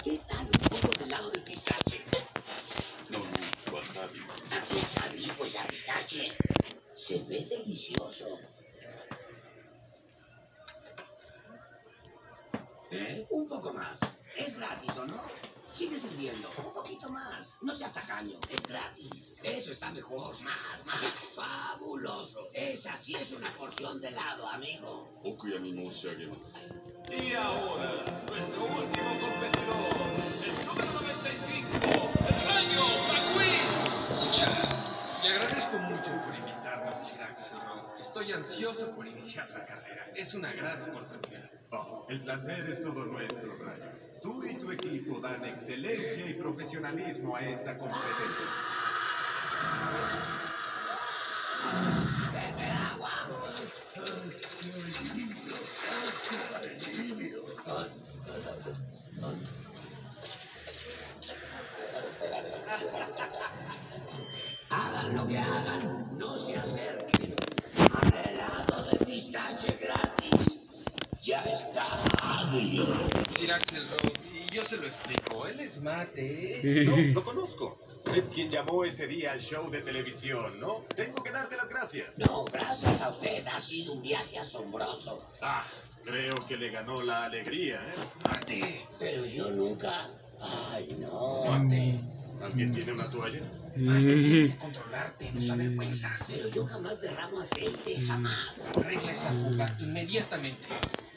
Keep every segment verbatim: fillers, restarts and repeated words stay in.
¿Qué tal un poco de helado de pistache? No, no, wasabi. ¿A qué sabe? Pues a pistache. Se ve delicioso. ¿Eh? Un poco más. Es gratis, ¿o no? Sigue sirviendo. Un poquito más. No seas tacaño. Es gratis. Eso está mejor. Más, más. Fabuloso. Esa sí es una porción de helado, amigo. Okuyami moshigemasu. Y ahora, nuestro último competidor, el número noventa y cinco, el Rayo McQueen. Pucha, le agradezco mucho por invitarnos, Sir Axelrod. Estoy ansioso por iniciar la carrera. Es una gran oportunidad. Oh, el placer es todo nuestro, Rayo. Tú y tu equipo dan excelencia y profesionalismo a esta competencia. ¡Bebe agua! Hagan lo que hagan, no se acerquen al helado de pistache gratis. Ya está agrio. Sir Axelrod, y yo se lo explico. Él es mate. No, lo conozco. Es quien llamó ese día al show de televisión, ¿no? Tengo que darte las gracias. No, gracias a usted ha sido un viaje asombroso. Ah, creo que le ganó la alegría, ¿eh? Mate. Pero yo nunca... Ay, no. Mate. ¿Alguien tiene una toalla? Mate, tienes que controlarte, no avergüenzas. Pero yo jamás derramo aceite, jamás. Arregla esa fuga inmediatamente.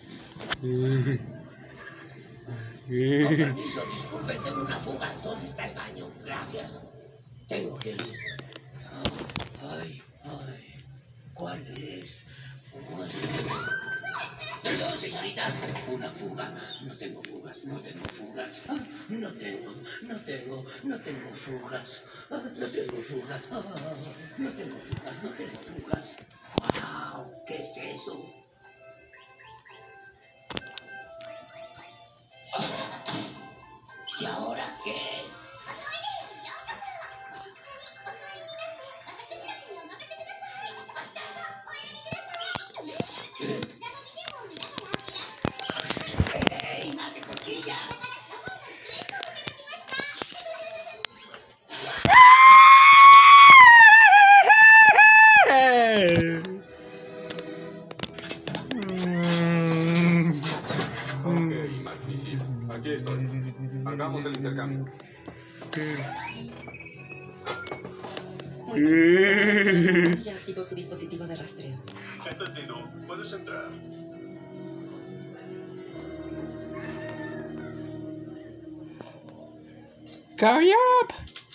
Con permiso, disculpe, tengo una fuga. ¿Dónde está el baño? Gracias. Tengo que ir. Ay, ay. ¿Cuál es? ¿Cuál? Perdón, señoritas. Una fuga. No tengo fugas, no tengo fugas. Ah, no tengo, no tengo, no tengo fugas. Ah, no tengo fugas. Ah, no tengo fugas, no tengo fugas. ¡Wow! ¿Qué es eso? ¿Y ahora qué? ¡Ey! ¡Hace cosquillas! Ok, magnífico. Aquí estoy. Hagamos el intercambio. Muy bien. Ya activó su dispositivo de rastreo. Entendido, puedes entrar. Hurry up!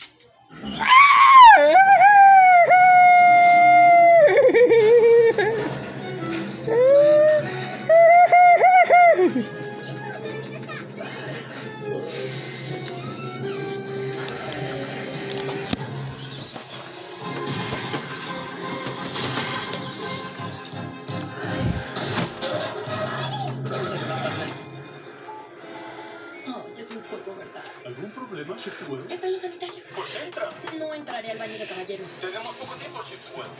Oh, ya es un juego, ¿verdad? ¿Algún problema, Shift Well? Están los sanitarios. Pues entra. No entraré al baño de caballeros. Tenemos poco tiempo, Shift Well.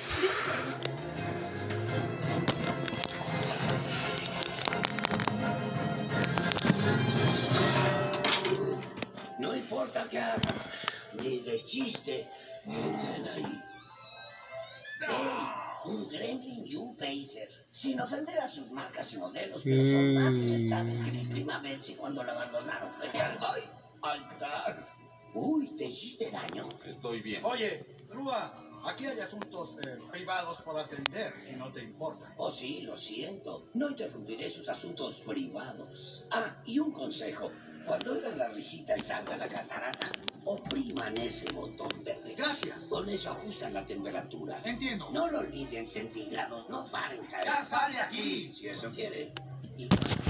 No importa qué hagan, ni de chiste, entren ahí. ¡Ey! Un Gremlin y un Pacer. Sin ofender a sus marcas y modelos, pero son más inestables que mi prima Betsy cuando la abandonaron frente al ¡ay! altar. Uy, ¿te hiciste daño? Estoy bien. Oye, Grúa, aquí hay asuntos eh, privados por atender, si no te importa. Oh, sí, lo siento. No interrumpiré sus asuntos privados. Ah, y un consejo. Cuando oigan la risita y salga la catarata, opriman ese botón verde. Gracias. Con eso ajustan la temperatura. Entiendo. No lo olviden, centígrados, no Fahrenheit. ¡Ya sale aquí! Si eso quieren. Y-